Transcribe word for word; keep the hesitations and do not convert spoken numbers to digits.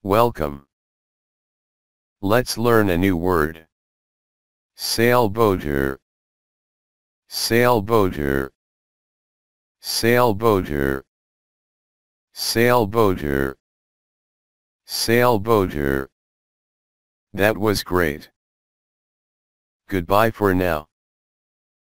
Welcome. Let's learn a new word. Sailboater. Sailboater. Sailboater. Sailboater. Sailboater. That was great. Goodbye for now.